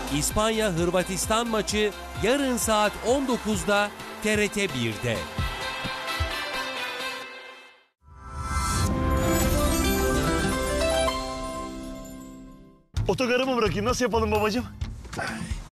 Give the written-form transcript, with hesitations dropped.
İspanya-Hırvatistan maçı yarın saat 19'da TRT 1'de. Otogarı mı bırakayım? Nasıl yapalım babacığım?